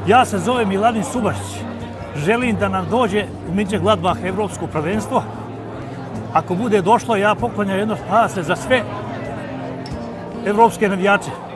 Ja se zovem Miladin Subašić. Želim da nam dođe u Mönchengladbach evropsko prvenstvo. Ako bude došlo, ja poklanjam jedno spase za sve evropske navijače.